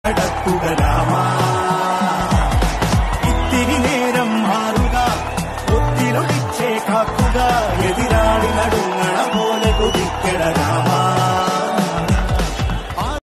നടക്കുക രാമ ഇത്തിരി നേരം മാറുക ഒത്തിരൊളിച്ചേ കാക്കുക എതിരാളി നടുങ്ങണ പോലെ കുതിക്കട രാമ